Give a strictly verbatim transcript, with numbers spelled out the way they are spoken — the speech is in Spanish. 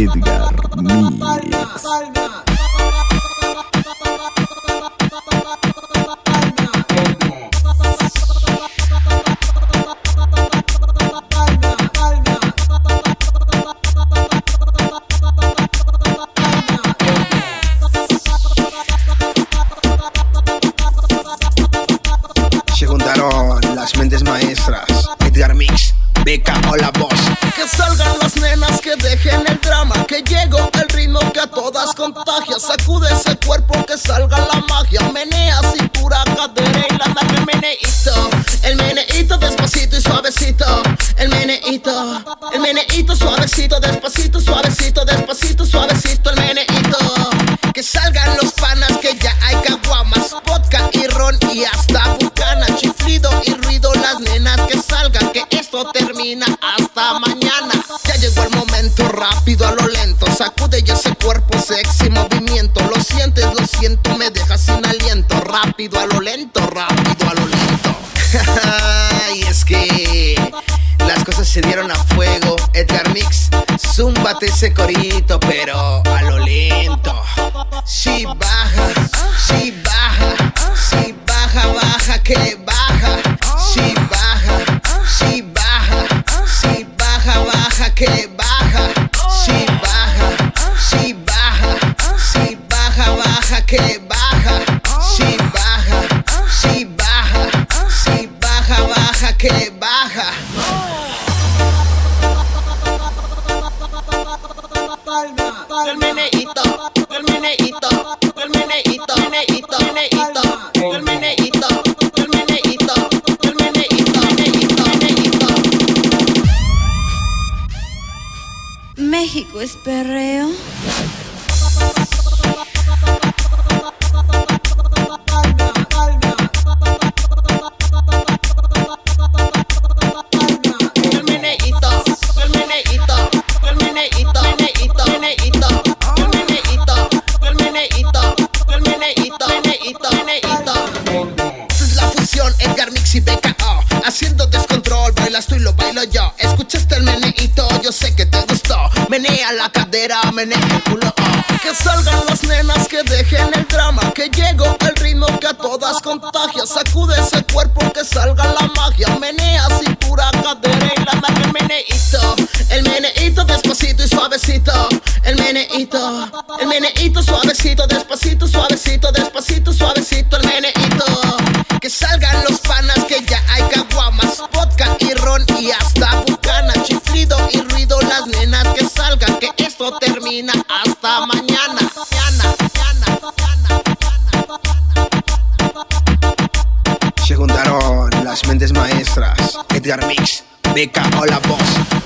Edgar Mix. Se juntaron las mentes maestras, Edgar Mix, Beca o la voz. Que salgan las nenas, que dejen el drama, que llegó el ritmo que a todas contagia. Sacude ese cuerpo, que salga la magia. Menea cintura, cadera y la daga. El meneíto, el meneíto despacito y suavecito. El meneíto, el meneíto suavecito, despacito, suavecito, despacito, suavecito. El meneíto, que salgan los panas, que ya hay caguamas, vodka y ron y hasta bucana. Chiflido y ruido, las nenas que salgan, que esto termina hasta mañana. Ya llegó el momento, rápido a lo lento. Sacude ya ese cuerpo sexy, movimiento. Lo sientes, lo siento, me deja sin aliento. Rápido a lo lento, rápido a lo lento. Y es que las cosas se dieron a fuego. Edgar Mix, zúmbate ese corito, pero a lo lento. Si baja, si baja, si baja, baja, que baja. Si baja, si baja, si baja, baja, que baja. Si baja, si baja, si baja, baja, que baja. Si baja, si baja, si baja, baja, que baja. El meneíto, el meneíto, el meneíto, meneíto, meneíto, el meneíto, el meneíto, el meneíto, meneíto, meneíto. México es perreo. El meneíto, el meneíto, el meneíto, meneíto, meneíto, el meneíto, el meneíto, el meneíto, meneíto, meneíto. Esta es la fusión, Edgar Mix y B K O, haciendo descontrol, bailas tú y lo bailo yo. Escuchaste el meneíto, yo sé que te gustó. Menea la cadera, menea el culo, oh. Que salgan las nenas, que dejen el drama, que llegó el ritmo que a todas contagia. Sacude ese cuerpo, que salga la magia. Menea cintura, cadera y la daga. El meneíto, el meneíto despacito y suavecito. El meneíto, el meneíto suavecito, despacito, suavecito, despacito, suavecito. El meneíto, que salgan los panas, que ya hay caguamas, vodka y ron y hasta bucana. Chiflido y ruido, las nenas que salgan, que esto termina hasta mañana. Mañana, mañana, mañana, mañana. Se juntaron las mentes maestras, Edgar Mix, Beca o la voz.